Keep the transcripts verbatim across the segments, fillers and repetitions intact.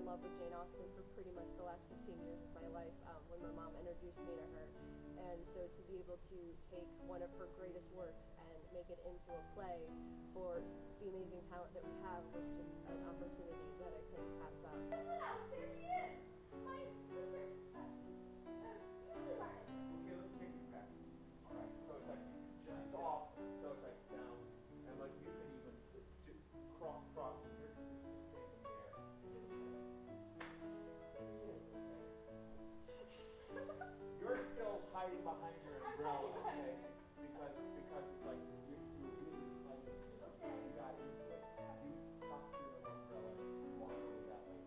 love with Jane Austen for pretty much the last fifteen years of my life, um, when my mom introduced me to her. And so to be able to take one of her greatest works and make it into a play for the amazing talent that we have was just an opportunity that I couldn't pass up. There he is! My Mister Uh, uh, Mister Martin. Okay, let's take this back. Alright, so it's like, it's off, so it's like down, and like you could even just cross, cross, and you're just standing there. You're still hiding behind your umbrella, okay? Because, because it's like, you, you really, like, Okay. you got into it. You tucked your umbrella and you walked over that way.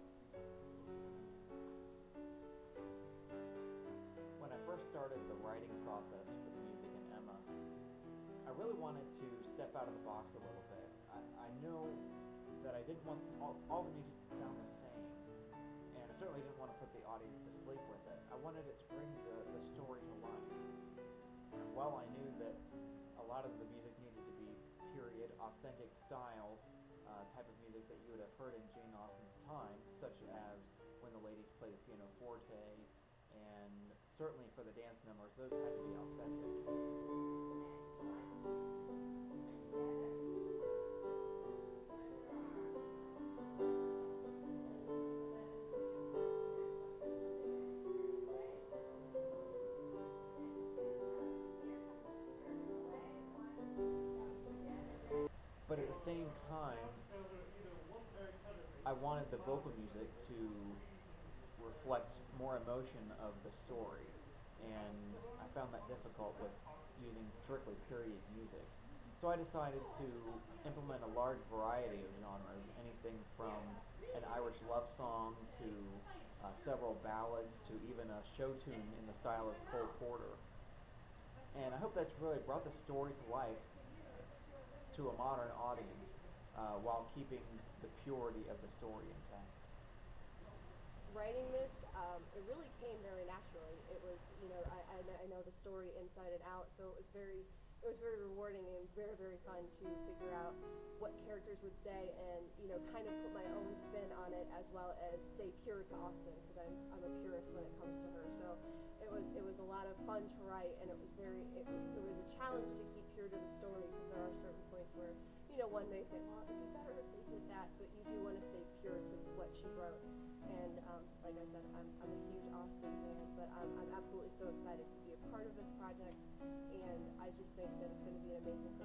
When I first started the writing process for the music in Emma, I really wanted to step out of the box a little bit. I, I know that I didn't want all, all the music to sound the same, and I certainly didn't want to put the audience to sleep with it. I wanted it to bring the, the story to life. And while I knew that a lot of the music needed to be period, authentic style uh, type of music that you would have heard in Jane Austen's time, such as When the Ladies Play the Pianoforte, and certainly for the dance numbers, those had to be authentic. But at the same time, I wanted the vocal music to reflect more emotion of the story, and I found that difficult with using strictly period music. So I decided to implement a large variety of genres, anything from an Irish love song to uh, several ballads to even a show tune in the style of Cole Porter. And I hope that's really brought the story to life to a modern audience uh, while keeping the purity of the story intact. Writing this, um, it really came very naturally. It was, you know, I, I, I know the story inside and out, so it was very, it was very rewarding and very, very fun to figure out what characters would say and, you know, kind of put my own spin on it as well as stay pure to Austen, because I'm, I'm a purist when it comes to her. So it was, it was a lot of fun to write, and it was very, it, it was a challenge to keep pure to the story, because there are certain points where, you know, one may say, well, it'd be better if they did that, but you do want to stay pure to what she wrote. And um, like I said, I'm, I'm a huge Austen fan, but I'm, I'm absolutely so excited to be a part of this project, and I just think that it's going to be an amazing